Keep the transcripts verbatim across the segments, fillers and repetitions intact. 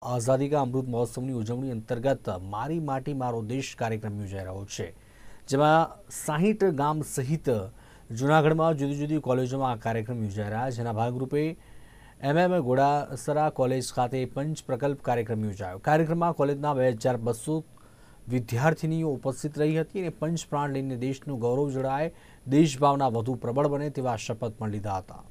આઝાદી કા અમૃત મહોત્સવની ઉજવણી અંતર્ગત મારી માટી મારો દેશ કાર્યક્રમ યોજાઈ રહ્યો છે, જેમાં સાહીઠ ગામ સહિત જૂનાગઢમાં જુદી જુદી કોલેજોમાં આ કાર્યક્રમ યોજાઈ રહ્યા, જેના ભાગરૂપે એમ એમ ઘોડાસરા કોલેજ ખાતે પંચ પ્રકલ્પ કાર્યક્રમ યોજાયો। કાર્યક્રમમાં કોલેજના બે હજાર બસો વિદ્યાર્થીનીઓ ઉપસ્થિત રહી હતી અને પંચ પ્રાણ લઈને દેશનું ગૌરવ જળવાય, દેશભાવના વધુ પ્રબળ બને તેવા શપથ પણ લીધા હતા।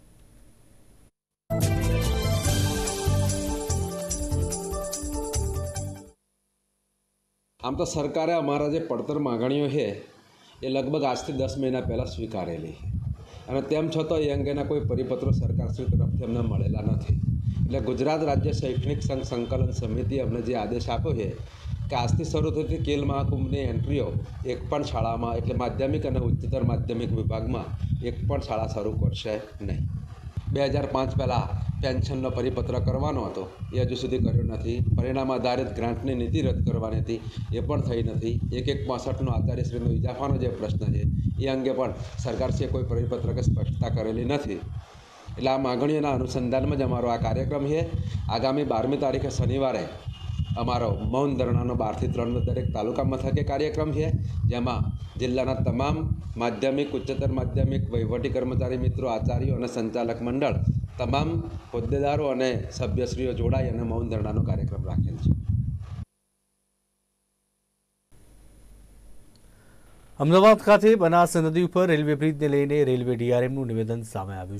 આમ તો સરકારે અમારા જે પડતર માગણીઓ છે એ લગભગ આજથી દસ મહિના પહેલાં સ્વીકારેલી છે અને તેમ છતાં એ અંગેના કોઈ પરિપત્રો સરકારશ્રી તરફથી અમને મળેલા નથી। એટલે ગુજરાત રાજ્ય શૈક્ષણિક સંઘ સંકલન સમિતિ અમને જે આદેશ આપ્યો છે કે આજથી શરૂ થતી ખેલ મહાકુંભની એન્ટ્રીઓ એક પણ શાળામાં એટલે માધ્યમિક અને ઉચ્ચતર માધ્યમિક વિભાગમાં એક પણ શાળા શરૂ કરશે નહીં। બે હજાર પાંચ પહેલાં પેન્શનનો પરિપત્ર કરવાનો હતો, એ હજુ સુધી કર્યો નથી। પરિણામ આધારિત ગ્રાન્ટની નીતિ રદ કરવાની હતી, એ પણ થઈ નથી। એક એક પાસઠનો આચાર્યશ્રીનો ઇજાફાનો જે પ્રશ્ન છે એ અંગે પણ સરકારશ્રીએ કોઈ પરિપત્ર કે સ્પષ્ટતા કરેલી નથી। એટલે આ માગણીઓના અનુસંધાનમાં જ અમારો આ કાર્યક્રમ છે। આગામી બારમી તારીખે શનિવારે અમારો મૌન ધરણાનો બારથી ત્રણનો દરેક તાલુકા મથકે કાર્યક્રમ છે, જેમાં જિલ્લાના તમામ માધ્યમિક ઉચ્ચતર માધ્યમિક વહીવટી કર્મચારી મિત્રો, આચાર્યો અને સંચાલક મંડળ તમામ હોદ્દેદારો અને સભ્યશ્રીઓ જોડાઈ અને મૌન ધરણાનો કાર્યક્રમ રાખેલ છે। અમદાવાદ ખાતે બનાસ નદી ઉપર રેલવે બ્રિજને લઈને રેલવે ડીઆરએમનું નિવેદન સામે આવ્યું